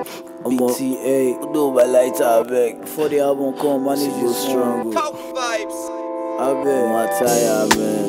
BTA, do my lighter back. Before the album come, manage your struggle. I beg, my tire, man.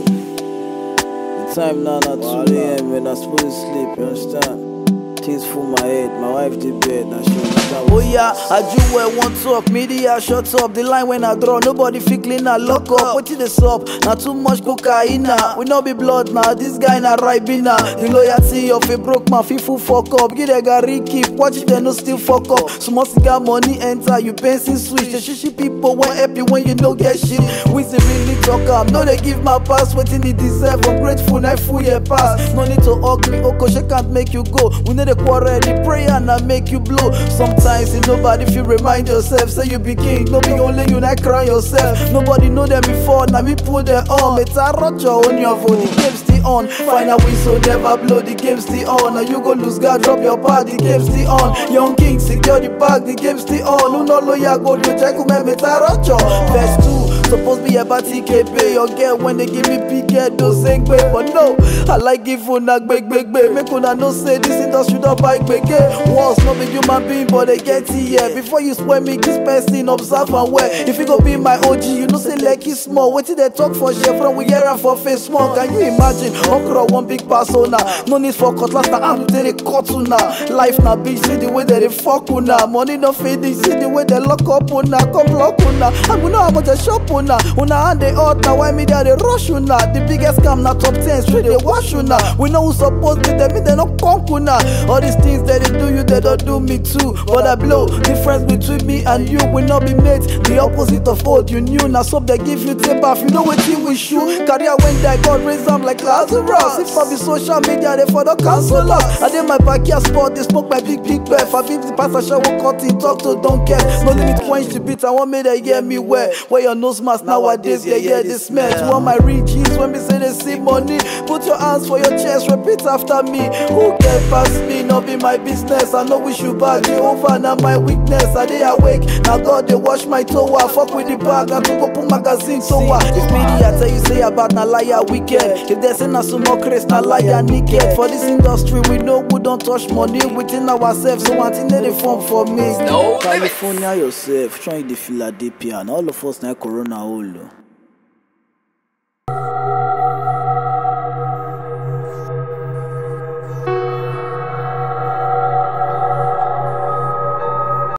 The time now, not 2 AM, man. I'm supposed to sleep, you understand? Things full my head, my wife did bed, now she understand. Oh yeah, I do well, one talk, media shut up. The line when I draw, nobody feel clean, I lock up. What is this up? Not too much cocaine, we not be blood now. This guy not right now. The loyalty of a broke man, people fuck up. Get a gary keep, watch it, they no still fuck up. So much got money enter, you pencil switch. The shishi people won't help you when you don't get shit. We say really talk up, no they give my pass, waiting they deserve. I'm grateful, I full your pass. No need to hug me, Oko, she can't make you go. We need a quarrel, the prayer and I make you blow. Sometimes in nobody if you remind yourself, say you be king, no be only you not cry yourself. Nobody know them before, now me pull them on. It's a roger on your phone, the game still on. Find a whistle, never blow, the game still on. Now you go lose God, drop your part, the game still on. Young king, secure the bag, the game still on. Who no lawyer go to check who me ta roger. Verse 2. Supposed be about TKP, your girl when they give me PK, don't sing babe. But no, I like give una big. Make una no say this industry don't buy big. Walls not be human being, but they get here. Before you spoil me, this person observe and wear. If you go be my OG, you know say like it's small. Wait till they talk for chef from we hear and for face small. Can you imagine? Okra one big persona. No need for cutlass, now I'm tell they cut una. Life na bitch, see the way that they fuck una. Money no fading, see the way they lock up una. Come lock una. And we know how much I shop una hand they out now, why me there they rush una. The biggest scam na top 10 straight they wash una. We know who supposed to them, they no conk una. All these things that they do you, they don't do me too. But I blow, difference between me and you will not be made. The opposite of what you knew. Now so they give you tip off, you know what team we shoot. Career when they God raise them like Lazarus. If I be social media, they for the cancel us. I did my backyard sport, they smoke my big breath. I beat the pastor will cut in, talk to don't care. No limit quench the beat, I want me to hear me where your nose mask nowadays, yeah, this man. To all my riches, when me say they see money, put your hands for your chest, repeat after me. Who can pass me, not be my business. I know we should bad, Jehovah, now my weakness. I dey awake, now God, they wash my toe. I fuck with the bag, and to go put magazine, so what? If media tell you say about na liar wicked, if they say na sumo Chris, na liar naked. For this industry, we know we don't touch money within ourselves, so one thing they form for me. No California yourself, trying the Philadelphia, and all of us now Corona hole.